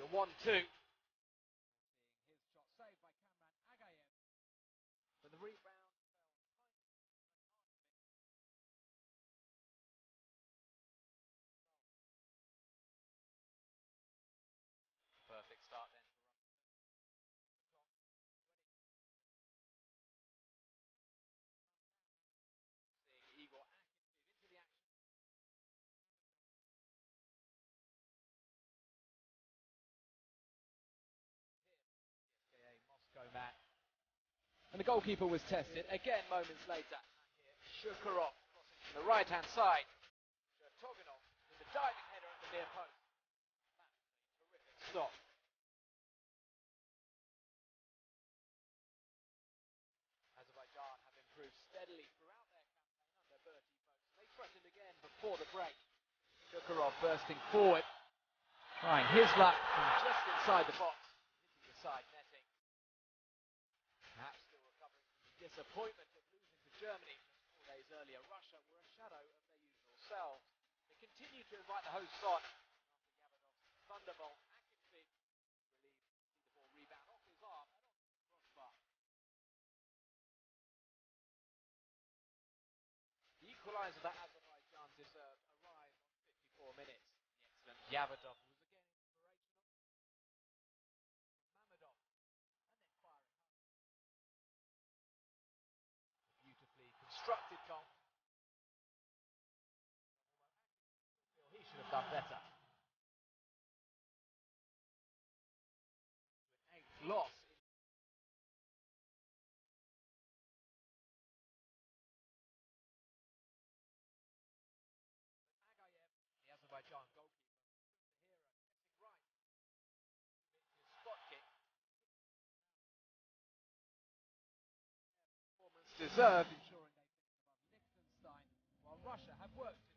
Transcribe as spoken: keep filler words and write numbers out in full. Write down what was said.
the one two. His shot saved by Kamran Agayev. But the rebound fell perfect start then for Russia. Igor Akinfeev into the action. C S K A Moscow man. And the goalkeeper was tested again moments later. Shukurov crossing from the right hand side. Toganov with the diving header at the near post. That's a terrific stop. Azerbaijan have improved steadily throughout their campaign under Bertie Vogts. They threatened again before the break. Shukurov bursting forward, trying his luck from just inside the box, hitting the side netting. Perhaps still recovering from the disappointment of losing to Germany just four days earlier. Russia were a shadow of their usual selves. They continue to invite the hosts on. After Yabadov's thunderbolt, Akinfeev relieved the ball rebound off his arm and onto the crossbar. The equaliser that Azerbaijan deserved arrived on fifty-four minutes. The excellent Yabadov was again inspirational. Mammadov, and then firing home. A beautifully constructed goal. He should have done better. An eighth loss. Agayev, the Azerbaijan goalkeeper, the hero, getting right. His spot kick. Performance deserved, ensuring they finish above Liechtenstein, while Russia have worked